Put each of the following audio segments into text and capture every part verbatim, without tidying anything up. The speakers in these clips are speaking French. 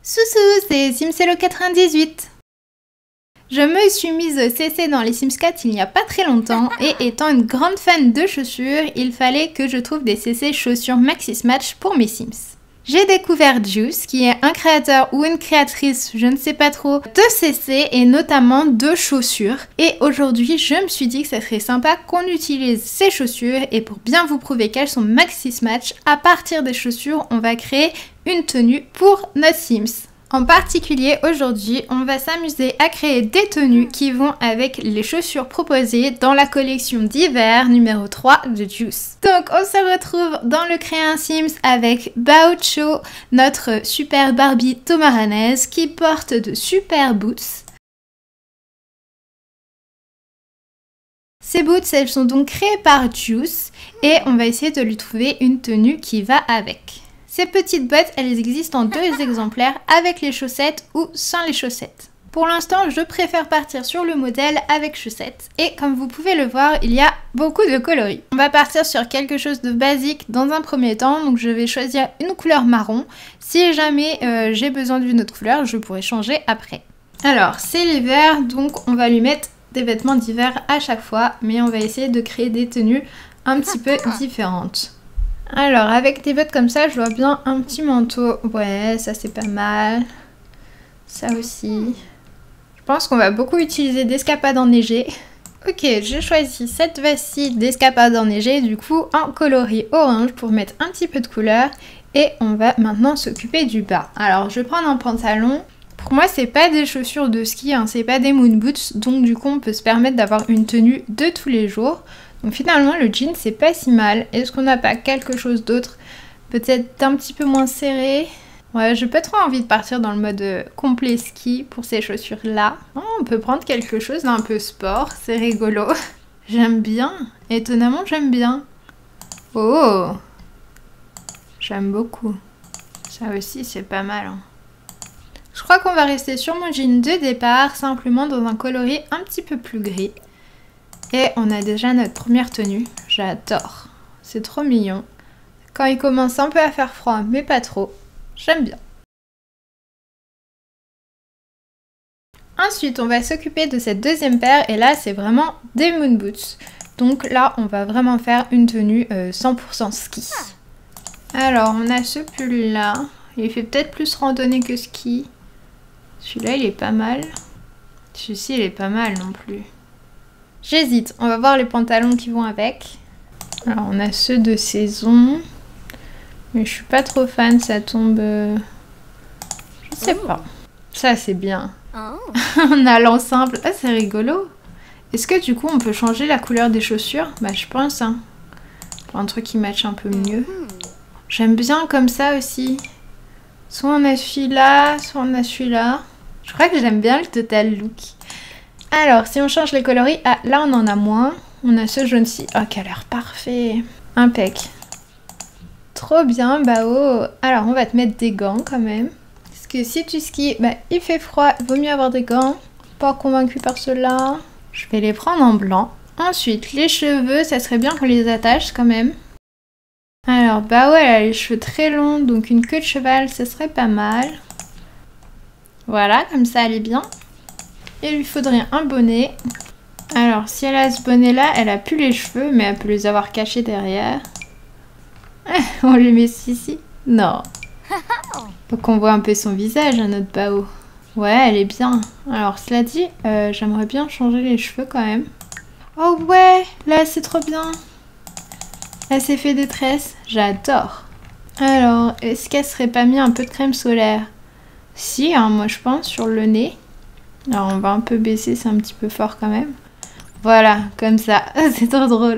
Soussou, c'est Simcello quatre-vingt-dix-huit. Je me suis mise C C dans les Sims quatre il n'y a pas très longtemps et étant une grande fan de chaussures, il fallait que je trouve des C C chaussures Maxis Match pour mes Sims. J'ai découvert Juice, qui est un créateur ou une créatrice, je ne sais pas trop, de C C et notamment de chaussures. Et aujourd'hui, je me suis dit que ça serait sympa qu'on utilise ces chaussures et pour bien vous prouver qu'elles sont Maxis Match, à partir des chaussures, on va créer une tenue pour nos Sims. En particulier, aujourd'hui, on va s'amuser à créer des tenues qui vont avec les chaussures proposées dans la collection d'hiver numéro trois de Juice. Donc, on se retrouve dans le Créer un Sims avec Baocho, notre super Barbie tomaranaise qui porte de super boots. Ces boots, elles sont donc créées par Juice et on va essayer de lui trouver une tenue qui va avec. Ces petites bottes, elles existent en deux exemplaires avec les chaussettes ou sans les chaussettes. Pour l'instant, je préfère partir sur le modèle avec chaussettes. Et comme vous pouvez le voir, il y a beaucoup de coloris. On va partir sur quelque chose de basique dans un premier temps. Donc je vais choisir une couleur marron. Si jamais euh, j'ai besoin d'une autre couleur, je pourrai changer après. Alors, c'est l'hiver, donc on va lui mettre des vêtements d'hiver à chaque fois. Mais on va essayer de créer des tenues un petit peu différentes. Alors, avec des bottes comme ça, je vois bien un petit manteau. Ouais, ça c'est pas mal. Ça aussi. Je pense qu'on va beaucoup utiliser d'escapades enneigées. Ok, j'ai choisi cette veste-ci d'escapade enneigée, du coup en coloris orange pour mettre un petit peu de couleur. Et on va maintenant s'occuper du bas. Alors, je vais prendre un pantalon. Pour moi, c'est pas des chaussures de ski, hein, c'est pas des moon boots. Donc du coup, on peut se permettre d'avoir une tenue de tous les jours. Donc finalement le jean c'est pas si mal. Est-ce qu'on n'a pas quelque chose d'autre peut-être un petit peu moins serré? Ouais, j'ai pas trop envie de partir dans le mode euh, complet ski pour ces chaussures là. Oh, on peut prendre quelque chose d'un peu sport, c'est rigolo. J'aime bien, étonnamment j'aime bien. Oh, j'aime beaucoup. Ça aussi c'est pas mal. Hein. Je crois qu'on va rester sur mon jean de départ, simplement dans un coloris un petit peu plus gris. Et on a déjà notre première tenue. J'adore. C'est trop mignon. Quand il commence un peu à faire froid, mais pas trop. J'aime bien. Ensuite, on va s'occuper de cette deuxième paire. Et là, c'est vraiment des moon boots. Donc là, on va vraiment faire une tenue euh, cent pour cent ski. Alors, on a ce pull-là. Il fait peut-être plus randonnée que ski. Celui-là, il est pas mal. Celui-ci, il est pas mal non plus. J'hésite, on va voir les pantalons qui vont avec. Alors on a ceux de saison. Mais je suis pas trop fan, ça tombe... Euh... Je sais pas. Ça c'est bien. On a l'ensemble. Ah c'est rigolo. Est-ce que du coup on peut changer la couleur des chaussures? Bah je pense hein. Pour un truc qui matche un peu mieux. J'aime bien comme ça aussi. Soit on a celui-là, soit on a celui-là. Je crois que j'aime bien le total look. Alors, si on change les coloris, ah, là on en a moins. On a ce jaune-ci. Oh, qui a l'air parfait. Impec. Trop bien, bah oh. Alors, on va te mettre des gants quand même. Parce que si tu skis, bah, il fait froid, il vaut mieux avoir des gants. Pas convaincue par cela. Je vais les prendre en blanc. Ensuite, les cheveux, ça serait bien qu'on les attache quand même. Alors, bah ouais, elle a les cheveux très longs, donc une queue de cheval, ça serait pas mal. Voilà, comme ça, elle est bien. Il lui faudrait un bonnet. Alors, si elle a ce bonnet-là, elle a plus les cheveux, mais elle peut les avoir cachés derrière. On lui met ici. Non. Faut qu'on voit un peu son visage à notre Bao. Ouais, elle est bien. Alors, cela dit, euh, j'aimerais bien changer les cheveux quand même. Oh ouais, là c'est trop bien. Elle s'est fait des tresses. J'adore. Alors, est-ce qu'elle serait pas mis un peu de crème solaire? Si, hein, moi je pense, sur le nez. Alors on va un peu baisser, c'est un petit peu fort quand même. Voilà, comme ça, c'est trop drôle.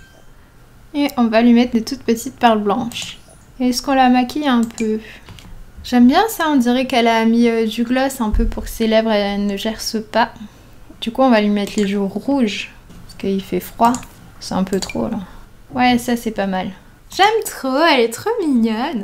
Et on va lui mettre des toutes petites perles blanches. Est-ce qu'on la maquille un peu? J'aime bien ça, on dirait qu'elle a mis euh, du gloss un peu pour que ses lèvres elles, ne gercent pas. Du coup on va lui mettre les joues rouges, parce qu'il fait froid. C'est un peu trop là. Ouais, ça c'est pas mal. J'aime trop, elle est trop mignonne.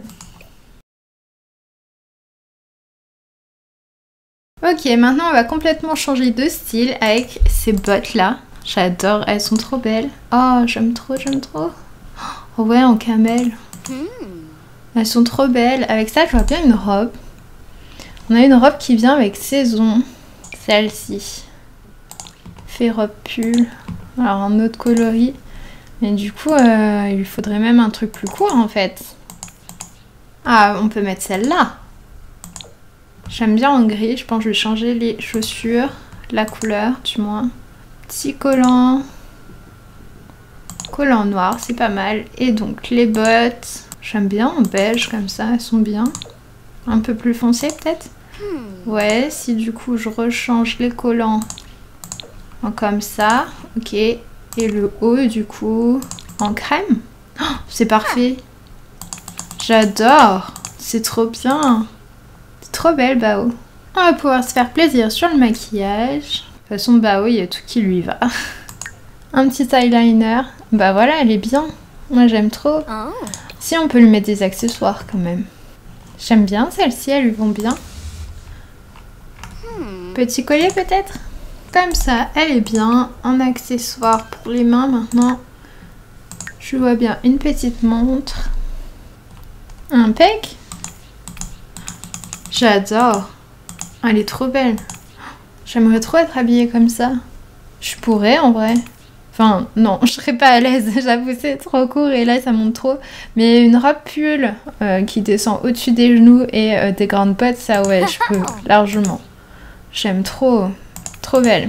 Ok, maintenant on va complètement changer de style avec ces bottes là. J'adore, elles sont trop belles. Oh, j'aime trop, j'aime trop. Oh ouais, en camel. Elles sont trop belles. Avec ça, je vois bien une robe. On a une robe qui vient avec saison. Celle-ci. Fait robe pull. Alors un autre coloris. Mais du coup, euh, il lui faudrait même un truc plus court en fait. Ah, on peut mettre celle-là. J'aime bien en gris. Je pense que je vais changer les chaussures. La couleur, du moins. Petit collant. Collant noir, c'est pas mal. Et donc les bottes. J'aime bien en beige comme ça. Elles sont bien. Un peu plus foncé peut-être. Ouais, si du coup je rechange les collants en comme ça. Ok. Et le haut du coup en crème. Oh, c'est parfait. J'adore. C'est trop bien. C'est trop belle Bao. On va pouvoir se faire plaisir sur le maquillage. De toute façon Bao, il y a tout qui lui va. Un petit eyeliner. Bah voilà, elle est bien. Moi j'aime trop. Si on peut lui mettre des accessoires quand même. J'aime bien celle-ci, elles lui vont bien. Petit collier peut-être? Comme ça, elle est bien. Un accessoire pour les mains maintenant. Je vois bien une petite montre. Un pec. J'adore. Elle est trop belle. J'aimerais trop être habillée comme ça. Je pourrais en vrai. Enfin, non, je serais pas à l'aise. J'avoue, c'est trop court et là, ça monte trop. Mais une robe pull euh, qui descend au-dessus des genoux et euh, des grandes bottes, ça, ouais, je peux largement. J'aime trop. Trop belle.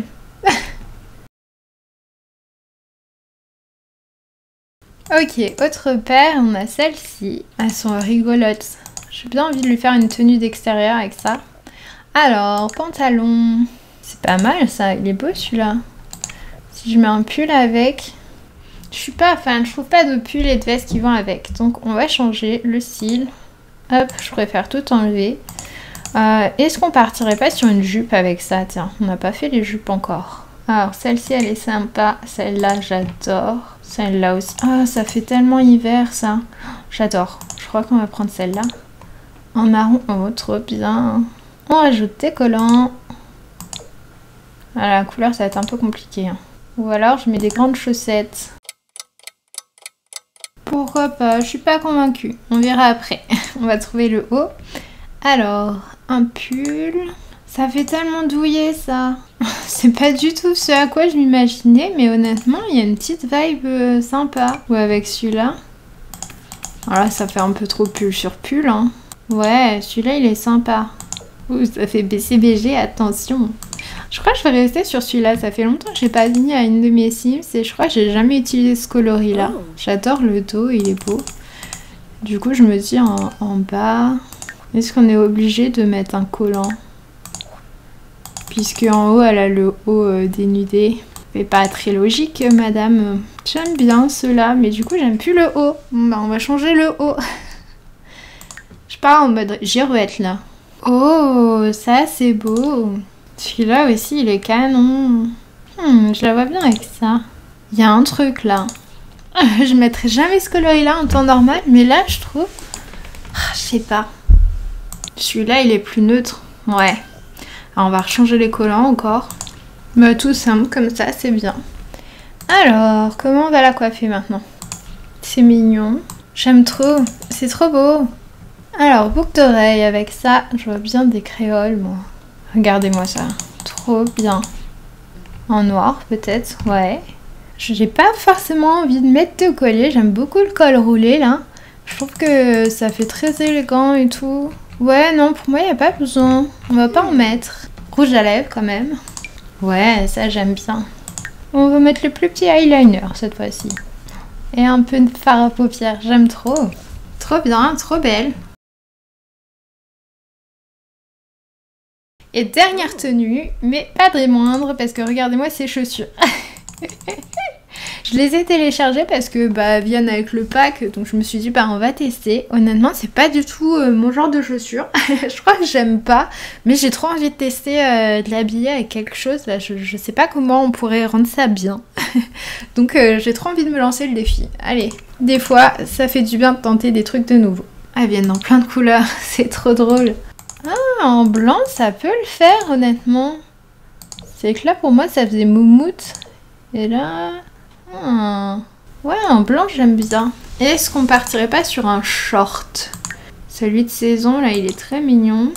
Ok, autre paire, on a celle-ci. Elles sont rigolotes. J'ai bien envie de lui faire une tenue d'extérieur avec ça. Alors, pantalon. C'est pas mal ça, il est beau celui-là. Si je mets un pull avec, je suis pas fan, je trouve pas de pull et de veste qui vont avec. Donc on va changer le style. Hop, je préfère tout enlever. Euh, Est-ce qu'on partirait pas sur une jupe avec ça? Tiens, on n'a pas fait les jupes encore. Alors celle-ci elle est sympa, celle-là j'adore. Celle-là aussi. Ah, oh, ça fait tellement hiver ça. J'adore. Je crois qu'on va prendre celle-là. En marron, oh trop bien. On rajoute des collants. Ah, la couleur ça va être un peu compliqué. Hein. Ou alors je mets des grandes chaussettes. Pourquoi pas? Je suis pas convaincue. On verra après. On va trouver le haut. Alors, un pull. Ça fait tellement douillet ça. C'est pas du tout ce à quoi je m'imaginais. Mais honnêtement, il y a une petite vibe euh, sympa. Ou avec celui-là. Voilà, ça fait un peu trop pull sur pull. Hein. Ouais, celui-là il est sympa. Ouh, ça fait B C B G, attention. Je crois que je vais rester sur celui-là. Ça fait longtemps que j'ai pas mis à une de mes Sims et je crois que j'ai jamais utilisé ce coloris-là. Oh. J'adore le dos, il est beau. Du coup, je me dis en, en bas, est-ce qu'on est obligé de mettre un collant? Puisque en haut, elle a le haut euh, dénudé. C'est pas très logique, madame. J'aime bien ceux-là, mais du coup, j'aime plus le haut. Bah, on va changer le haut. Je pars en mode girouette, là. Oh, ça, c'est beau. Celui-là aussi, il est canon. Hmm, je la vois bien avec ça. Il y a un truc là. Je mettrais jamais ce coloris-là en temps normal, mais là, je trouve... Je sais pas. Celui-là, il est plus neutre. Ouais. Alors, on va rechanger les collants encore. Bah, tout simple, comme ça, c'est bien. Alors, comment on va la coiffer maintenant? C'est mignon. J'aime trop. C'est trop beau. Alors, boucle d'oreille avec ça. Je vois bien des créoles, moi. Regardez-moi ça, trop bien. En noir peut-être, ouais. J'ai pas forcément envie de mettre de collier, j'aime beaucoup le col roulé là. Je trouve que ça fait très élégant et tout. Ouais, non, pour moi il n'y a pas besoin. On va pas en mettre. Rouge à lèvres quand même. Ouais, ça j'aime bien. On va mettre le plus petit eyeliner cette fois-ci. Et un peu de fard à paupières, j'aime trop. Trop bien, trop belle. Et dernière tenue, mais pas des moindres, parce que regardez-moi ces chaussures. Je les ai téléchargées parce que bah viennent avec le pack, donc je me suis dit bah on va tester. Honnêtement, c'est pas du tout euh, mon genre de chaussures. Je crois que j'aime pas, mais j'ai trop envie de tester euh, de l'habiller avec quelque chose. Là, je, je sais pas comment on pourrait rendre ça bien. Donc euh, j'ai trop envie de me lancer le défi. Allez, des fois, ça fait du bien de tenter des trucs de nouveau. Elles viennent dans plein de couleurs, c'est trop drôle. Ah, en blanc, ça peut le faire, honnêtement. C'est que là, pour moi, ça faisait moumoute. Et là... Hmm. Ouais, en blanc, j'aime bien. Est-ce qu'on partirait pas sur un short? Celui de saison, là, il est très mignon.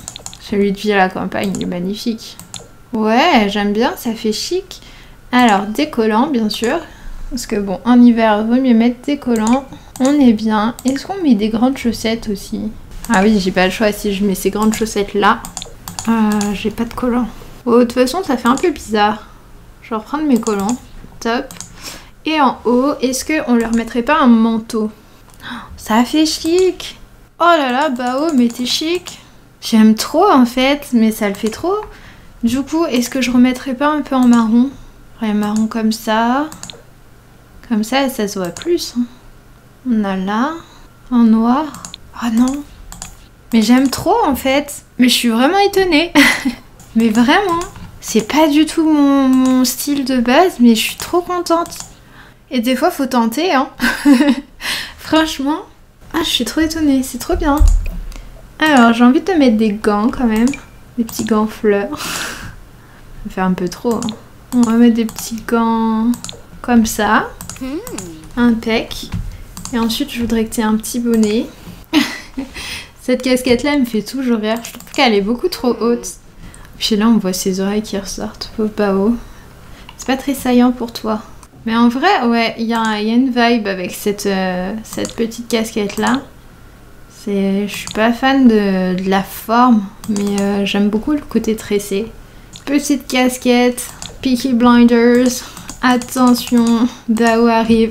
Celui de vie à la campagne, il est magnifique. Ouais, j'aime bien, ça fait chic. Alors, des collants, bien sûr. Parce que bon, en hiver, il vaut mieux mettre des collants. On est bien. Est-ce qu'on met des grandes chaussettes aussi? Ah oui, j'ai pas le choix. Si je mets ces grandes chaussettes là, euh, j'ai pas de collants. Oh, de toute façon, ça fait un peu bizarre. Je vais reprendre mes collants. Top. Et en haut, est-ce qu'on leur mettrait pas un manteau? Ça fait chic. Oh là là, bah oh, mais t'es chic. J'aime trop en fait, mais ça le fait trop. Du coup, est-ce que je remettrais pas un peu en marron? Un marron comme ça. Comme ça, ça se voit plus. Hein. On a là, en noir. Oh non. Mais j'aime trop en fait. Mais je suis vraiment étonnée. Mais vraiment. C'est pas du tout mon, mon style de base, mais je suis trop contente. Et des fois, faut tenter, hein. Franchement. Ah, je suis trop étonnée. C'est trop bien. Alors, j'ai envie de te mettre des gants quand même. Des petits gants fleurs. Ça fait un peu trop. Hein. On va mettre des petits gants comme ça. Impec. Et ensuite, je voudrais que tu aies un petit bonnet. Cette casquette-là, elle me fait toujours rire. Je trouve qu'elle est beaucoup trop haute. Puis là, on voit ses oreilles qui ressortent. Pauvre Bao. C'est pas très saillant pour toi. Mais en vrai, ouais, il y, y a une vibe avec cette, euh, cette petite casquette-là. Je suis pas fan de, de la forme, mais euh, j'aime beaucoup le côté tressé. Petite casquette, Peaky Blinders. Attention, Bao arrive.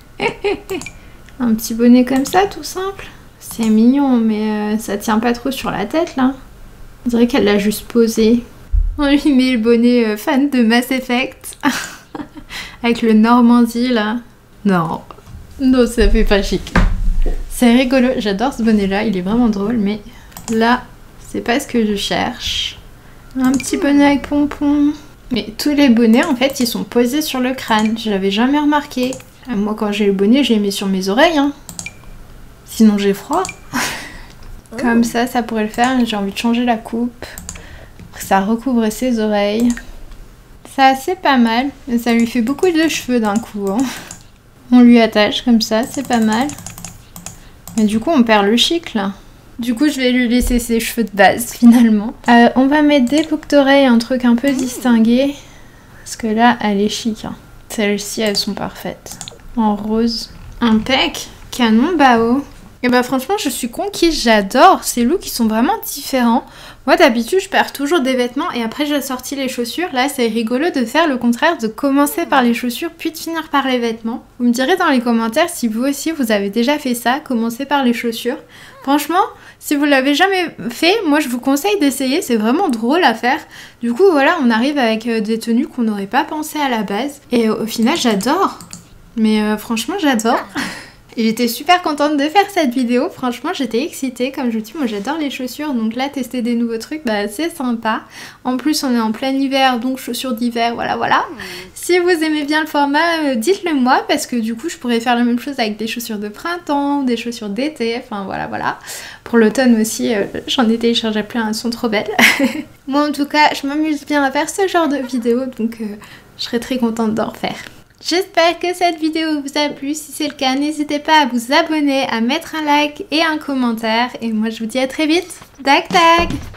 Un petit bonnet comme ça, tout simple. C'est mignon, mais euh, ça tient pas trop sur la tête, là. On dirait qu'elle l'a juste posé. On lui met le bonnet euh, fan de Mass Effect. Avec le Normandie, là. Non. Non, ça fait pas chic. C'est rigolo. J'adore ce bonnet-là. Il est vraiment drôle, mais là, c'est pas ce que je cherche. Un petit bonnet avec pompons. Mais tous les bonnets, en fait, ils sont posés sur le crâne. Je l'avais jamais remarqué. Moi, quand j'ai le bonnet, je les mets sur mes oreilles. Hein. Sinon, j'ai froid. Comme ça, ça pourrait le faire. J'ai envie de changer la coupe. Ça recouvre ses oreilles. Ça, c'est pas mal. Mais ça lui fait beaucoup de cheveux d'un coup. Hein. On lui attache comme ça, c'est pas mal. Mais du coup, on perd le chic, là. Du coup, je vais lui laisser ses cheveux de base, finalement. Euh, on va mettre des boucles d'oreilles, un truc un peu distingué. Parce que là, elle est chic. Hein. Celles-ci, elles sont parfaites. En rose. Impec. Canon Bao. Et bah franchement, je suis conquise, j'adore. Ces looks, ils sont vraiment différents. Moi, d'habitude, je perds toujours des vêtements et après, j'ai sorti les chaussures. Là, c'est rigolo de faire le contraire, de commencer par les chaussures, puis de finir par les vêtements. Vous me direz dans les commentaires si vous aussi, vous avez déjà fait ça, commencer par les chaussures. Franchement, si vous l'avez jamais fait, moi, je vous conseille d'essayer. C'est vraiment drôle à faire. Du coup, voilà, on arrive avec des tenues qu'on n'aurait pas pensé à la base. Et au final, j'adore. Mais euh, franchement, j'adore. Et j'étais super contente de faire cette vidéo, franchement j'étais excitée, comme je vous dis, moi j'adore les chaussures, donc là tester des nouveaux trucs, bah c'est sympa. En plus on est en plein hiver, donc chaussures d'hiver, voilà voilà. Si vous aimez bien le format, euh, dites-le moi, parce que du coup je pourrais faire la même chose avec des chaussures de printemps, des chaussures d'été, enfin voilà voilà. Pour l'automne aussi, euh, j'en ai téléchargé plein, elles sont trop belles. Moi en tout cas, je m'amuse bien à faire ce genre de vidéo, donc euh, je serais très contente d'en refaire. J'espère que cette vidéo vous a plu. Si c'est le cas, n'hésitez pas à vous abonner, à mettre un like et un commentaire. Et moi, je vous dis à très vite. Tac tac!